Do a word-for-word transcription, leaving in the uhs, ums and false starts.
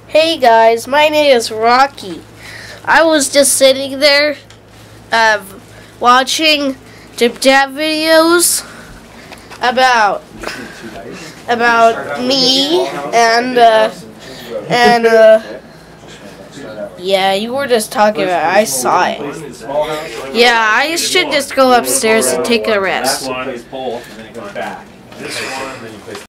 Hey guys, my name is Rocky. I was just sitting there uh, watching Jib Jab videos about about me and uh, and uh, yeah, you were just talking about it. I saw it. Yeah, I should just go upstairs and take a rest.